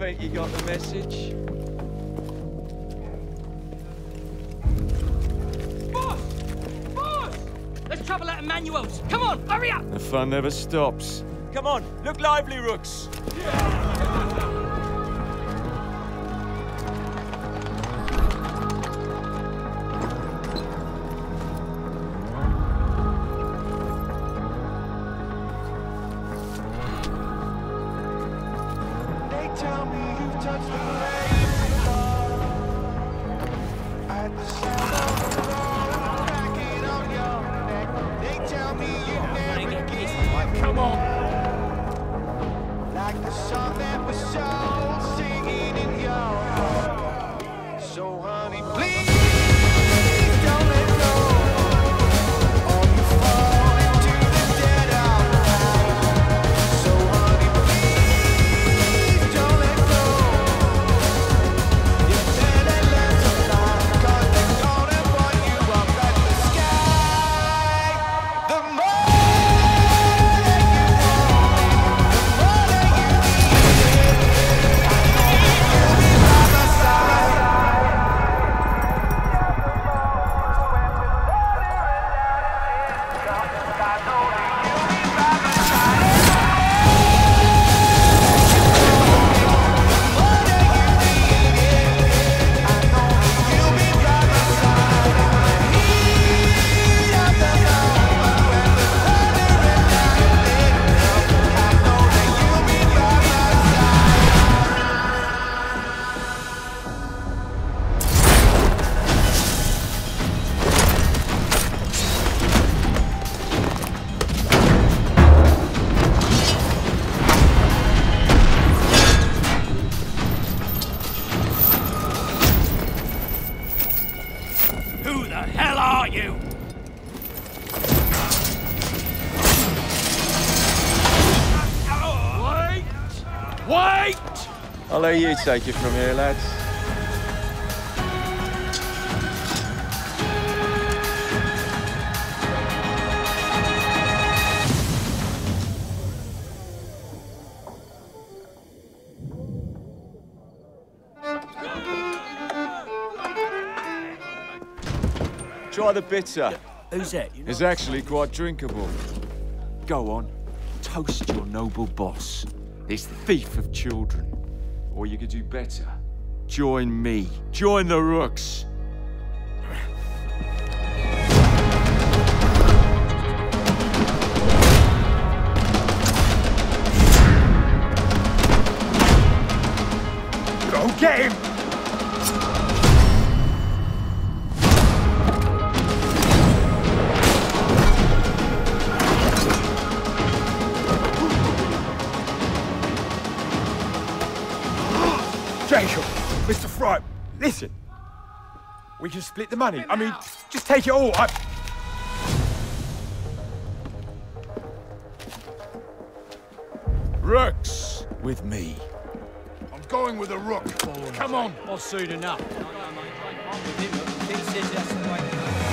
think you got the message? Boss! Boss! Let's travel out of manuals. Come on, hurry up! The fun never stops. Come on, look lively, Rooks. Tell me you've touched the flame before. At the sound of the road cracking on your neck. They tell me you never give. Come on! Like the song that was so singing in your heart. So honey, please don't let go. Or you fall into the dead of night. So honey, please don't let go. You better learn to fly, 'cause they're gonna put you up at the sky. The more that you want it, the more that you need it. I know you'll be by my side. I know that you'll be by my side. The more that you need it, I know that you'll be by my side. In the heat of the moment when the thunder and lightning come, I know that you'll be by my Who the hell are you? Wait! Wait! I'll let you take it from here, lads. Try the bitter. Who's that? It's actually quite drinkable. Go on, toast your noble boss, this thief of children. Or you could do better. Join me. Join the Rooks. Go get him! Jacob, Mr. Fry, listen. We can split the money. I mean, just take it all. Rooks, with me. I'm going with a rook. Come on. I've seen enough. I'm with him. He says that's the way to go.